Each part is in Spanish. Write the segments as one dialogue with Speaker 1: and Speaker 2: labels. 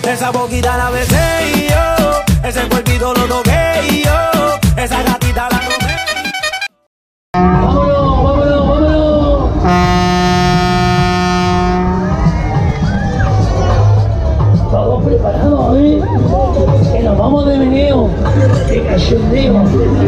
Speaker 1: Esa boquita la besé y yo, ese cuerpito lo toqué y yo, esa gatita la tomé.
Speaker 2: ¡Vámonos, vámonos, vámonos! Todos preparados, ¿eh? Que nos vamos de meneo, de cachondeo.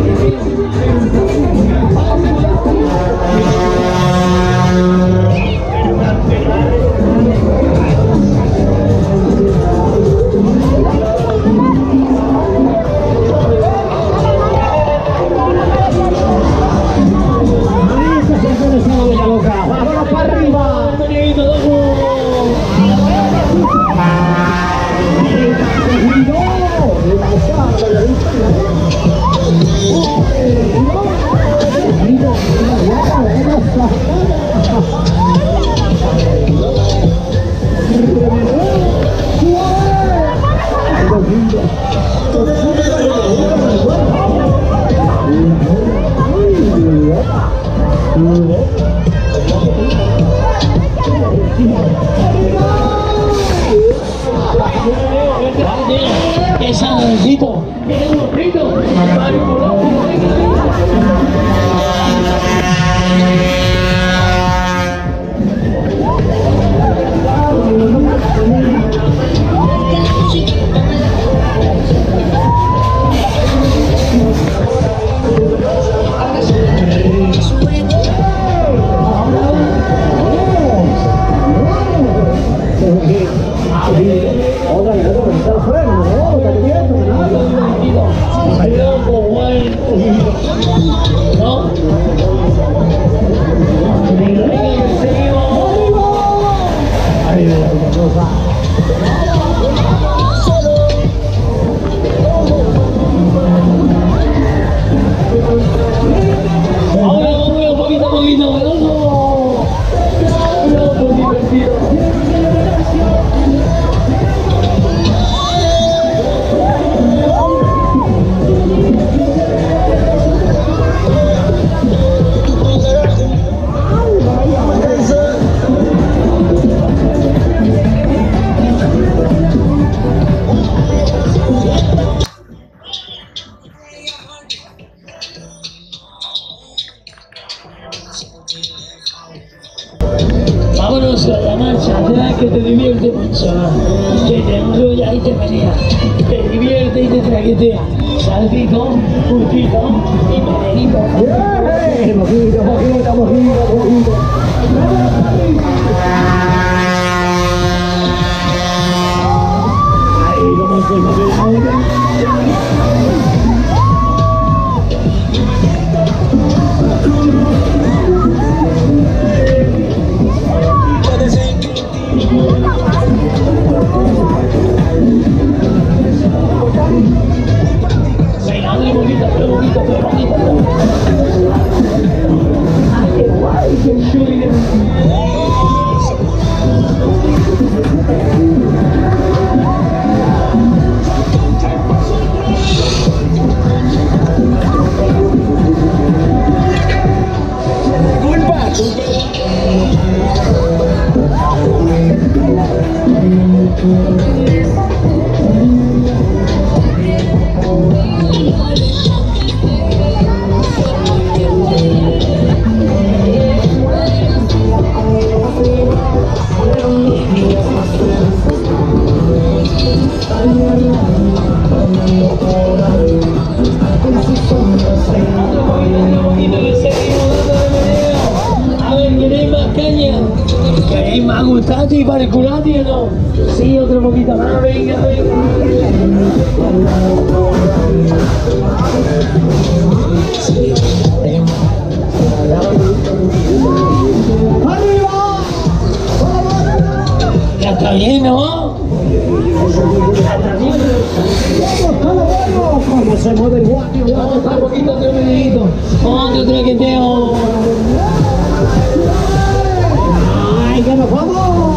Speaker 3: ¡Vámonos para arriba!
Speaker 2: ¡Menito, ¡Qué sabrosito! ¡Qué bonito! Vámonos a la marcha atrás que te divierte mucho, que te enrolla y te pelea, te divierte y te traquetea, saltito, pulpito y meneguito.
Speaker 3: Mojito, mojito, mojito, mojito. Ahí como se mueve.
Speaker 2: ¿Queréis más gustati y para el culati o no? Sí, otro poquito más, venga, venga. Ya está bien, ¿no? Ya está bien.
Speaker 3: ¿Cómo se mueve el guapo?
Speaker 2: Vamos a un poquito otro menedito. Otro traqueteo.
Speaker 3: ¡Ay, que nos vamos!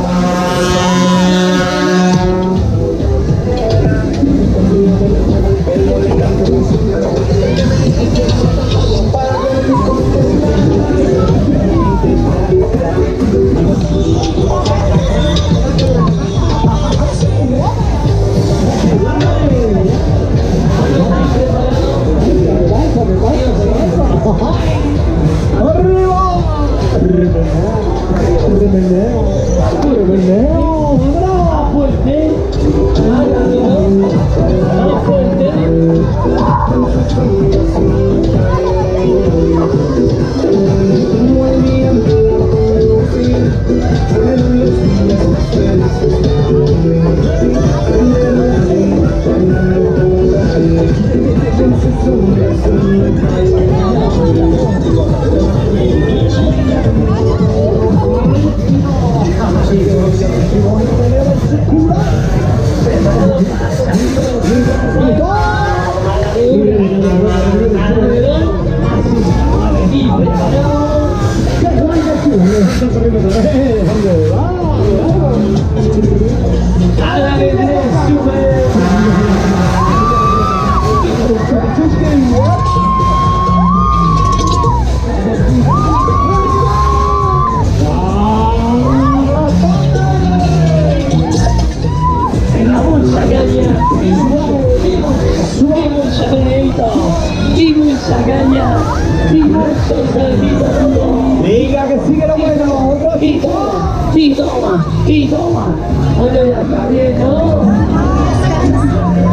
Speaker 3: Venga, que sigue lo bueno. Otro
Speaker 2: Y toma, y toma. Oye, ya está bien, ¿no?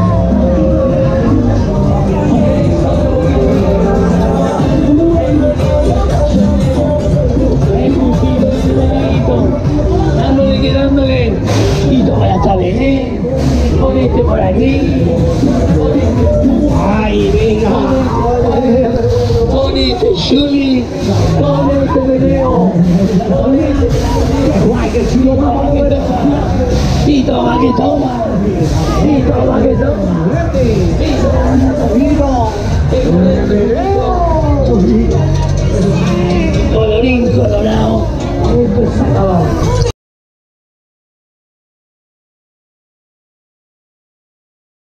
Speaker 2: Dándole, y toma, ya está bien. Pon este por aquí.
Speaker 3: Ay, venga.
Speaker 2: Pon este Juli. Pon este meneo. Pon este.
Speaker 3: Guay, que chulo, vamos, bueno.
Speaker 2: Y toma, que toma. Y toma, que toma. Y toma, que toma.
Speaker 3: Vino.